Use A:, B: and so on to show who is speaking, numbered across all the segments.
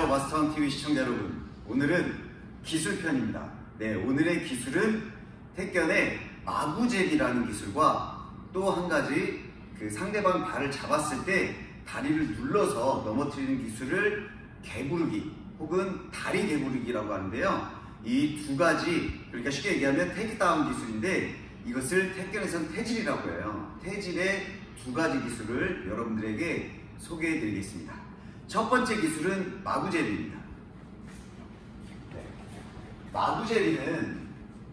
A: 안녕하세요, 마스터왕TV 시청자 여러분. 오늘은 기술편입니다. 네, 오늘의 기술은 태견의 마구잽이라는 기술과 또 한 가지 상대방 발을 잡았을 때 다리를 눌러서 넘어뜨리는 기술을 개구르기 혹은 다리 개구르기라고 하는데요. 이 두 가지, 그러니까 쉽게 얘기하면 테이크다운 기술인데 이것을 태견에서는 태질이라고 해요. 태질의 두 가지 기술을 여러분들에게 소개해 드리겠습니다. 첫 번째 기술은 마구잽입니다. 네. 마구잽이는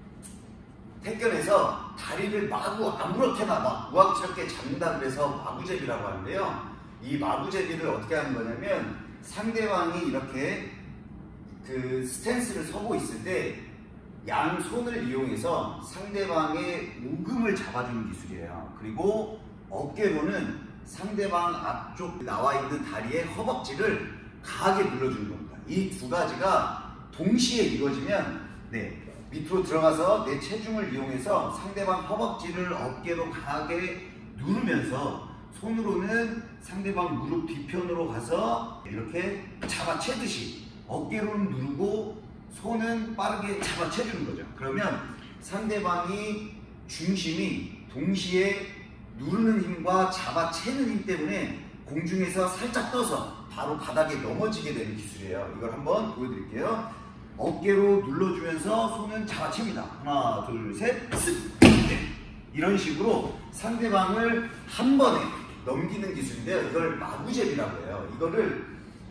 A: 태견에서 다리를 마구 아무렇게나 막 우악스럽게 잡는다 그래서 마구잽이라고 하는데요. 이 마구잽이를 어떻게 하는 거냐면 상대방이 이렇게 스탠스를 서고 있을 때 양손을 이용해서 상대방의 오금을 잡아주는 기술이에요. 그리고 어깨로는 상대방 앞쪽 나와 있는 다리의 허벅지를 강하게 눌러주는 겁니다. 이 두 가지가 동시에 이루어지면 밑으로 들어가서 내 체중을 이용해서 상대방 허벅지를 어깨로 강하게 누르면서 손으로는 상대방 무릎 뒤편으로 가서 이렇게 잡아채듯이 어깨로는 누르고 손은 빠르게 잡아채주는 거죠. 그러면 상대방이 중심이 동시에 누르는 힘과 잡아채는 힘 때문에 공중에서 살짝 떠서 바로 바닥에 넘어지게 되는 기술이에요. 이걸 한번 보여드릴게요. 어깨로 눌러주면서 손은 잡아챕니다. 하나, 둘, 셋, 쓱! 이런 식으로 상대방을 한 번에 넘기는 기술인데요. 이걸 마구잽이라고 해요. 이거를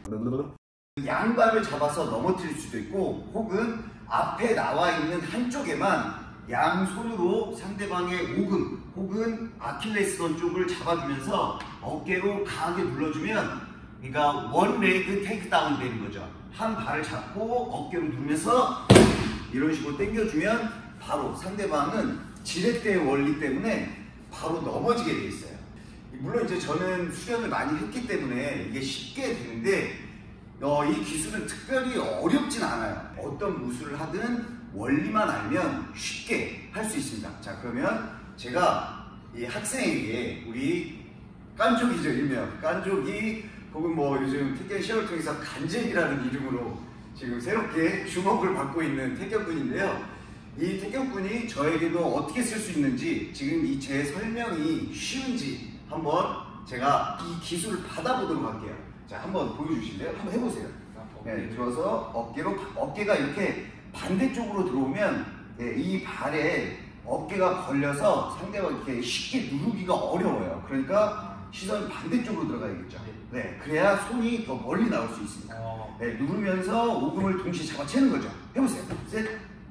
A: 양발을 잡아서 넘어뜨릴 수도 있고 혹은 앞에 나와 있는 한쪽에만 양손으로 상대방의 오금 혹은 아킬레스건 쪽을 잡아주면서 어깨로 강하게 눌러주면 그러니까 원 레그 테이크다운 되는 거죠. 한 발을 잡고 어깨로 누르면서 이런 식으로 당겨주면 바로 상대방은 지렛대의 원리 때문에 바로 넘어지게 돼 있어요. 물론 이제 저는 수련을 많이 했기 때문에 이게 쉽게 되는데 이 기술은 특별히 어렵진 않아요. 어떤 무술을 하든 원리만 알면 쉽게 할 수 있습니다. 자, 그러면 제가 이 학생에게 우리 깐족이죠, 일명 깐족이 혹은 요즘 태견 시험을 통해서 간잽이라는 이름으로 지금 새롭게 주목을 받고 있는 태견군인데요. 이 태견군이 저에게도 어떻게 쓸 수 있는지 지금 이 제 설명이 쉬운지 한번 제가 이 기술을 받아보도록 할게요. 자, 한번 보여주실래요? 한번 해보세요. 네, 들어서 어깨가 이렇게 반대쪽으로 들어오면 이 발에 어깨가 걸려서 상대가 이렇게 쉽게 누르기가 어려워요. 그러니까 시선이 반대쪽으로 들어가야겠죠. 네, 그래야 손이 더 멀리 나올 수 있습니다. 네, 누르면서 오금을 동시에 잡아채는 거죠. 해보세요. 셋.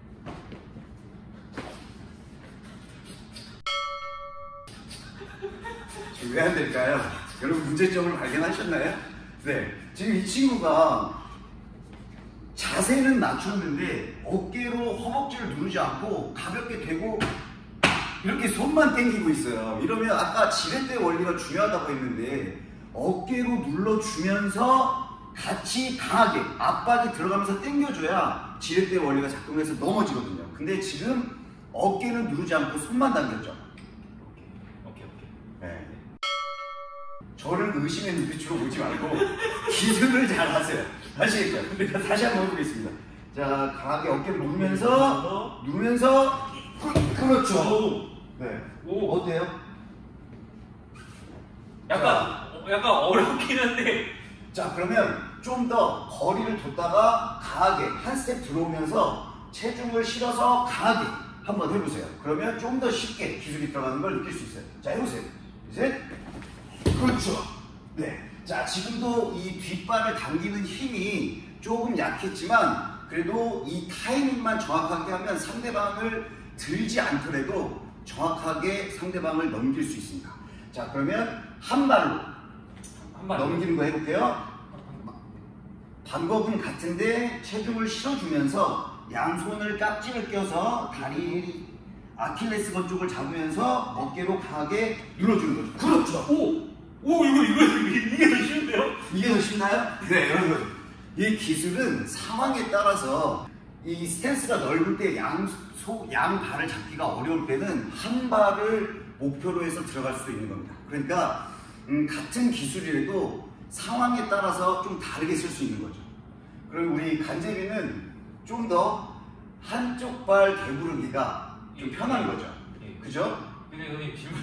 A: 지금 왜 안 될까요? 여러분 문제점을 발견하셨나요? 네, 지금 이 친구가 자세는 낮췄는데 어깨로 허벅지를 누르지 않고 가볍게 대고 이렇게 손만 당기고 있어요. 이러면 아까 지렛대 원리가 중요하다고 했는데 어깨로 눌러주면서 같이 강하게 압박이 들어가면서 당겨줘야 지렛대 원리가 작동해서 넘어지거든요. 근데 지금 어깨는 누르지 않고 손만 당겼죠.
B: 오케이.
A: 네. 저를 의심의 눈빛으로 보지 말고 기술을 잘 하세요. 아시겠죠? 다시 한번 해보겠습니다. 자, 강하게 어깨를 누르면서 그렇죠. 네.
B: 오.
A: 어때요?
B: 약간 어렵긴 한데.
A: 자, 그러면 좀 더 거리를 뒀다가 강하게 한 스텝 들어오면서 체중을 실어서 강하게 한번 해보세요. 그러면 좀 더 쉽게 기술이 들어가는 걸 느낄 수 있어요. 자, 해보세요. 셋. 그렇죠. 네. 자, 지금도 이 뒷발을 당기는 힘이 조금 약했지만 그래도 이 타이밍만 정확하게 하면 상대방을 들지 않더라도 정확하게 상대방을 넘길 수 있습니다. 자, 그러면 한 발로 넘기는 거 해볼게요. 방법은 같은데 체중을 실어주면서 양손을 깍지를 껴서 다리 아킬레스건 쪽을 잡으면서 어깨로 강하게 눌러주는 거죠. 그렇죠.
B: 이게 더 쉬운데요?
A: 이게 더 쉽나요? 네, 여러분. 이 기술은 상황에 따라서 이 스탠스가 넓을 때 양 발을 잡기가 어려울 때는 한 발을 목표로 해서 들어갈 수도 있는 겁니다. 그러니까 같은 기술이라도 상황에 따라서 좀 다르게 쓸 수 있는 거죠. 그리고 우리 간제비는 좀 더 한쪽 발 개구르기가 좀 편한 거죠.
B: 예.
A: 그죠?
B: 근데 선생님 질문.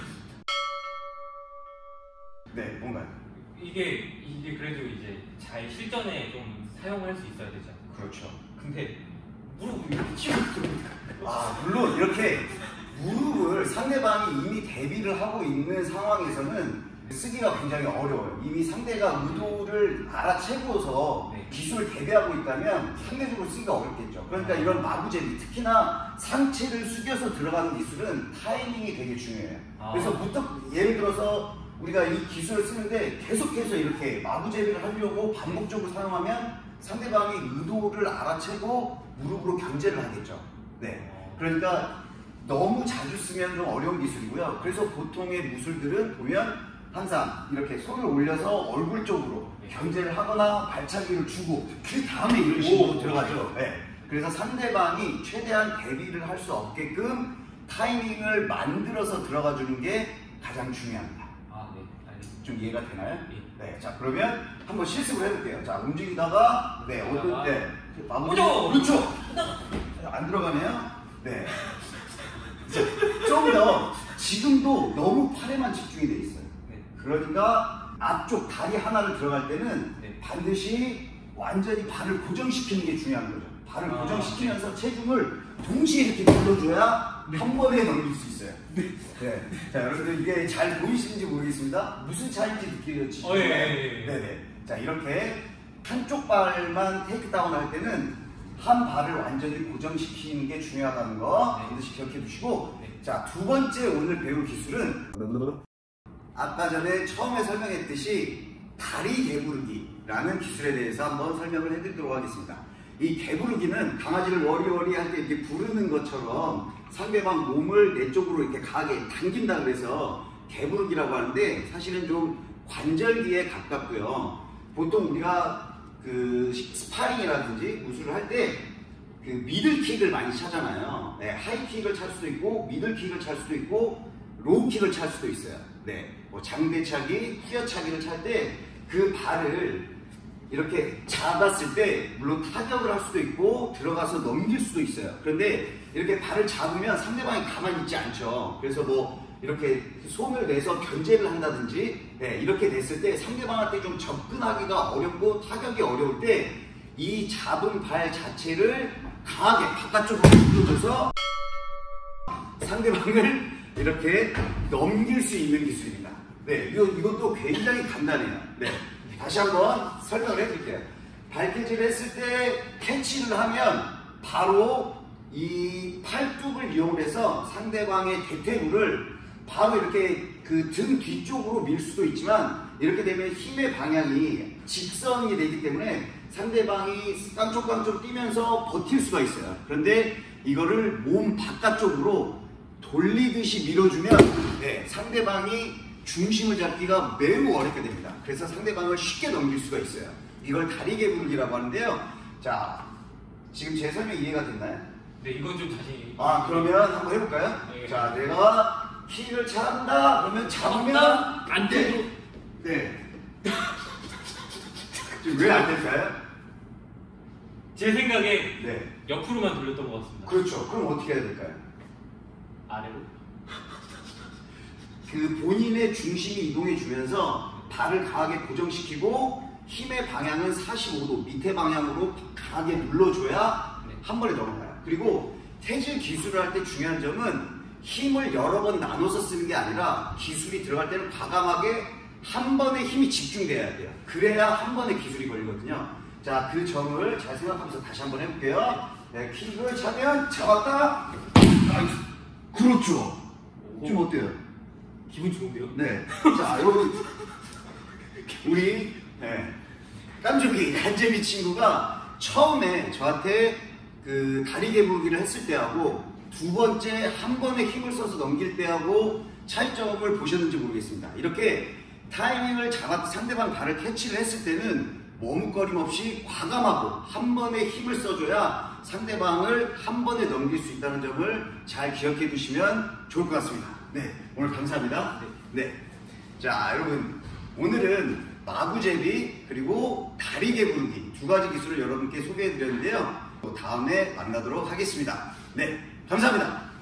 A: 네, 뭔가요?
B: 이게 그래도 이제 잘 실전에 좀 사용할 수 있어야 되잖아요.
A: 그렇죠.
B: 근데 무릎을 이렇게 치고 있습니다.
A: 아, 물론 이렇게 무릎을 상대방이 이미 대비를 하고 있는 상황에서는 쓰기가 굉장히 어려워요. 이미 상대가 의도를 알아채고서
B: 네.
A: 기술을 대비하고 있다면 상대적으로 쓰기가 어렵겠죠. 그러니까 이런 마구제비, 특히나 상체를 숙여서 들어가는 기술은 타이밍이 되게 중요해요. 그래서 예를 들어서 우리가 이 기술을 쓰는데 계속해서 이렇게 마구제비를 하려고 반복적으로 사용하면 상대방이 의도를 알아채고 무릎으로 견제를 하겠죠. 네. 그러니까 너무 자주 쓰면 좀 어려운 기술이고요. 그래서 보통의 무술들은 보면 항상 이렇게 손을 올려서 얼굴 쪽으로 견제를 하거나 발차기를 주고 그 다음에 이런 식으로 들어가죠. 네. 그래서 상대방이 최대한 대비를 할 수 없게끔 타이밍을 만들어서 들어가 주는 게 가장 중요합니다.
B: 아, 네, 알겠습니다.
A: 좀 이해가 되나요?
B: 예.
A: 네. 자, 그러면 한번 실습을 해볼게요. 자, 움직이다가 네, 어떤 때 마무리. 그렇죠. 안 들어가네요. 네. 좀 더 지금도 너무 팔에만 집중이 돼 있어요.
B: 네.
A: 그러니까 앞쪽 다리 하나를 들어갈 때는
B: 네.
A: 반드시 완전히 발을 고정시키는 게 중요한 거죠. 발을
B: 아,
A: 고정시키면서 체중을 동시에 이렇게 눌러줘야 한 번에 넘길 수 있어요. 네. 자, 여러분들 이게 잘 보이시는지 모르겠습니다. 무슨 차이인지 느끼시죠?
B: 예.
A: 네네. 자, 이렇게 한쪽 발만 테이크다운 할 때는 한 발을 완전히 고정시키는 게 중요하다는 거 반드시 기억해 두시고, 자, 두 번째 오늘 배울 기술은 아까 전에 처음에 설명했듯이 다리 개구르기라는 기술에 대해서 한번 설명을 해드리도록 하겠습니다. 이 개구르기는 강아지를 워리워리 할 때 이렇게 부르는 것처럼 상대방 몸을 내 쪽으로 이렇게 강하게 당긴다 그래서 개구르기라고 하는데, 사실은 좀 관절기에 가깝고요. 보통 우리가 그 스파링이라든지 무술을 할 때 그 미들킥을 많이 차잖아요. 네, 하이킥을 찰 수도 있고 미들킥을 찰 수도 있고 로우킥을 찰 수도 있어요. 네, 뭐 장대차기, 후려차기를 찰 때 그 발을 이렇게 잡았을 때 물론 타격을 할 수도 있고 들어가서 넘길 수도 있어요. 그런데 이렇게 발을 잡으면 상대방이 가만히 있지 않죠. 그래서 뭐 이렇게 손을 내서 견제를 한다든지, 네, 이렇게 됐을 때 상대방한테 좀 접근하기가 어렵고 타격이 어려울 때 이 잡은 발 자체를 강하게 바깥쪽으로 눌러줘서 상대방을 이렇게 넘길 수 있는 기술입니다. 네, 이것도 굉장히 간단해요. 네, 다시 한번 설명을 해드릴게요. 발캐치를 했을 때 캐치를 하면 바로 이 팔뚝을 이용해서 상대방의 대퇴부를 바로 이렇게 그 등 뒤쪽으로 밀 수도 있지만, 이렇게 되면 힘의 방향이 직선이 되기 때문에 상대방이 깡총깡총 뛰면서 버틸 수가 있어요. 그런데 이거를 몸 바깥쪽으로 돌리듯이 밀어주면, 네, 상대방이 중심을 잡기가 매우 어렵게 됩니다. 그래서 상대방을 쉽게 넘길 수가 있어요. 이걸 다리 개구르기라고 하는데요. 자, 지금 제 설명 이해가 됐나요?
B: 네, 이건 좀 자신이.
A: 그러면 한번 해볼까요?
B: 네.
A: 자, 내가 킥을 찬다 그러면 잡으면
B: 안 돼.
A: 네. 왜 안 될까요?
B: 제 생각에
A: 네.
B: 옆으로만 돌렸던 것 같습니다.
A: 그렇죠. 그럼 어떻게 해야 될까요?
B: 아래로.
A: 그 본인의 중심이 이동해 주면서 발을 강하게 고정시키고 힘의 방향은 45도 밑에 방향으로 강하게 눌러줘야
B: 네.
A: 한 번에 넘어가요. 그리고 태질 기술을 할 때 중요한 점은 힘을 여러 번 나눠서 쓰는 게 아니라 기술이 들어갈 때는 과감하게 한 번에 힘이 집중돼야 돼요. 그래야 한 번에 기술이 걸리거든요. 자, 그 점을 잘 생각하면서 다시 한번 해볼게요. 네, 킥을 차면 잡았다. 그렇죠. 좀 어때요?
B: 기분 좋은데요?
A: 네. 자, 여러분, 우리 깜짝이 간제비 친구가 처음에 저한테 그 다리 개구르기를 했을 때하고 두 번째 한 번에 힘을 써서 넘길 때하고 차이점을 보셨는지 모르겠습니다. 이렇게 타이밍을 잡아서 상대방 발을 캐치를 했을 때는 머뭇거림 없이 과감하고 한 번에 힘을 써줘야 상대방을 한 번에 넘길 수 있다는 점을 잘 기억해 두시면 좋을 것 같습니다. 네, 오늘 감사합니다. 네. 자, 여러분, 오늘은 마구제비 그리고 다리개 부르기 두 가지 기술을 여러분께 소개해 드렸는데요. 또 다음에 만나도록 하겠습니다. 네, 감사합니다.